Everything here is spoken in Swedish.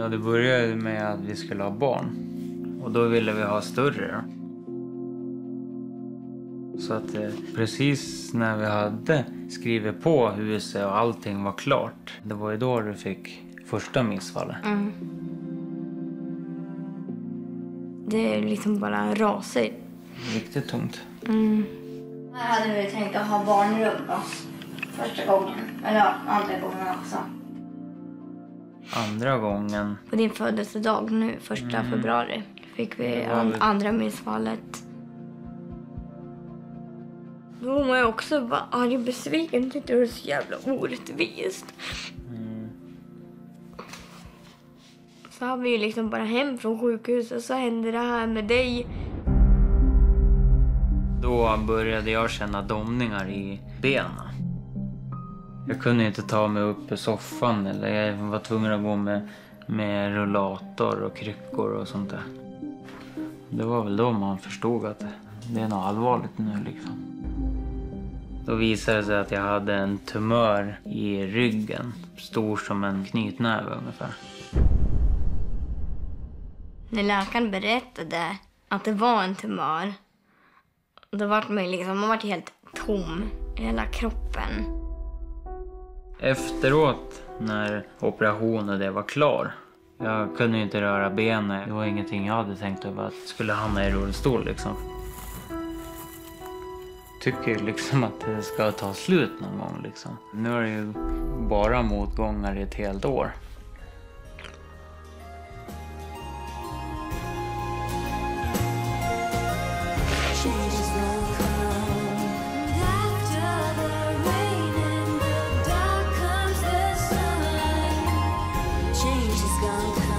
Ja, det började med att vi skulle ha barn. Och då ville vi ha större. Så att precis när vi hade skrivit på huset och allting var klart. Det var ju då du fick första missfallet. Mm. Det är liksom bara rasigt. Riktigt tungt. Mm. Här hade vi tänkt att ha barnrum då. Första gången. Eller ja, andra gången också. Andra gången. På din födelsedag nu, 1 februari, fick vi andra missfallet. Då var jag också bara arg och besviken. Tyckte det var så jävla orättvist. Så har vi ju liksom bara hem från sjukhuset och så hände det här med dig. Då började jag känna domningar i benen. Jag kunde inte ta mig upp i soffan eller jag var tvungen att gå med rullator och kryckor och sånt där. Det var väl då man förstod att det är något allvarligt nu liksom. Då visade det sig att jag hade en tumör i ryggen, stor som en knytnäve ungefär. När läkaren berättade att det var en tumör, då var man var helt tom i hela kroppen. Efteråt, när operationen det var klar, jag kunde inte röra benen. Det var ingenting jag hade tänkt över att jag skulle hamna i rullstol liksom. Tycker liksom att det ska ta slut någon gång liksom. Nu är det ju bara motgångar i ett helt år. Change is gonna come.